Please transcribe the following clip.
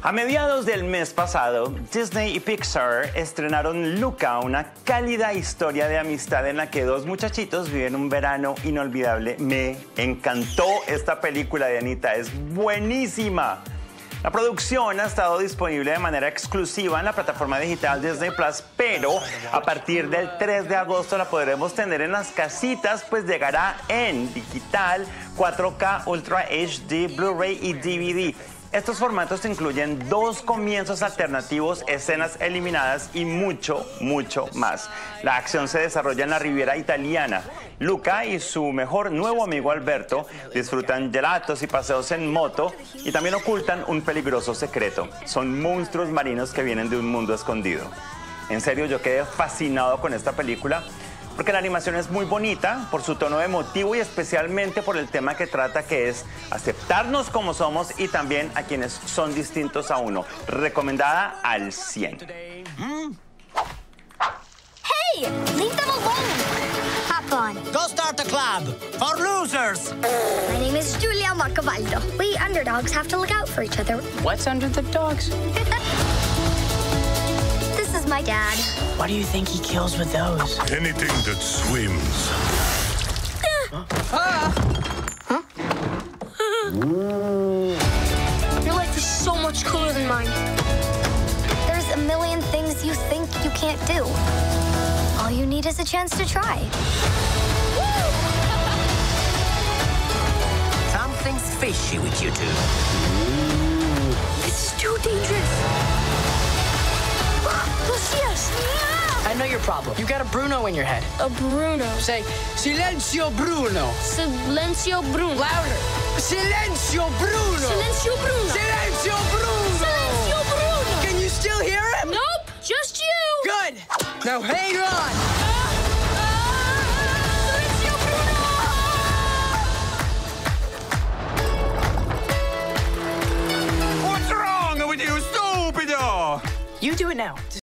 A mediados del mes pasado, Disney y Pixar estrenaron Luca, una cálida historia de amistad en la que dos muchachitos viven un verano inolvidable. Me encantó esta película de Anita, es buenísima. La producción ha estado disponible de manera exclusiva en la plataforma digital Disney Plus, pero a partir del 3 de agosto la podremos tener en las casitas, pues llegará en digital, 4K, Ultra HD, Blu-ray y DVD. Estos formatos incluyen 2 comienzos alternativos, escenas eliminadas y mucho, mucho más. La acción se desarrolla en la Riviera italiana. Luca y su mejor nuevo amigo Alberto disfrutan gelatos y paseos en moto y también ocultan un peligroso secreto. Son monstruos marinos que vienen de un mundo escondido. En serio, yo quedé fascinado con esta película porque la animación es muy bonita por su tono emotivo y especialmente por el tema que trata, que es aceptarnos como somos y también a quienes son distintos a uno. Recomendada al 100. Hey, leave them alone. Hop on. Go start a club for losers. My name is Julia Marcavaldo. We underdogs have to look out for each other. What's under the dogs? This is my dad. What do you think he kills with those? Anything that swims. Your life is so much cooler than mine. There's a million things you think you can't do. All you need is a chance to try. Something's fishy with you two. This is too dangerous. They'll see us. I know your problem. You got a Bruno in your head. A Bruno. Say, Silencio Bruno. Silencio Bruno. Louder. Silencio Bruno. Silencio Bruno. Silencio Bruno. Silencio Bruno. Can you still hear him? Nope, just you. Good. Now hang on. Silencio Bruno. What's wrong with you, stupido? You do it now.